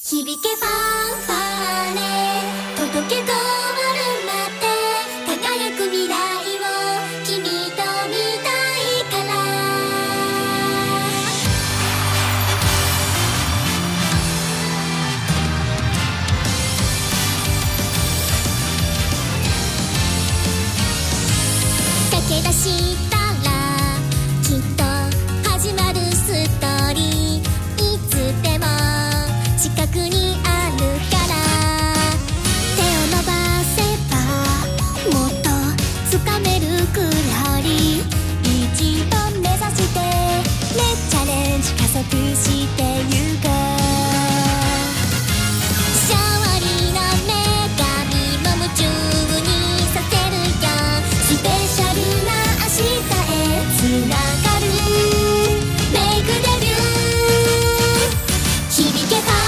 響けファンファーレ届けゴールまで輝く未来を君と見たいから駆け出したらきっと始まるストーリーいつでも近くにあるから手を伸ばせばもっと掴めるクローリー一度目指してねチャレンジ加速してゆこう勝利の女神も夢中にさせるよスペシャルな明日へつながるメイクデビュー響けファン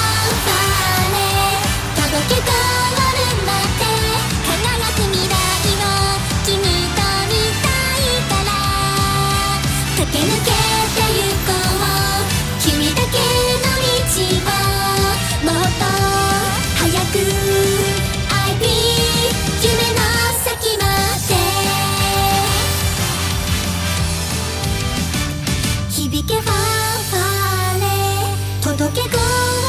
届けゴールまで輝く未来を君と見たいから駆け抜けてゆこう君だけの道をもっと早く I be 夢の先まで響けファンファーレ届けゴール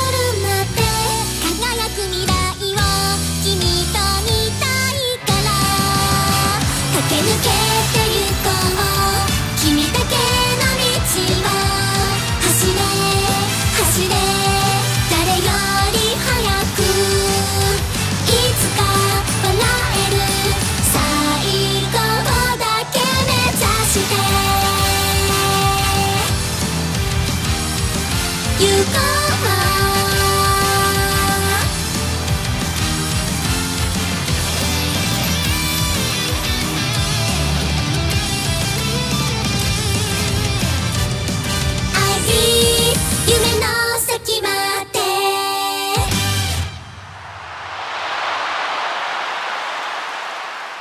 未来を君と見たいから駆け抜けてゆこう君だけの道を走れ走れ誰より早くいつか笑える最高だけ目指してゆこう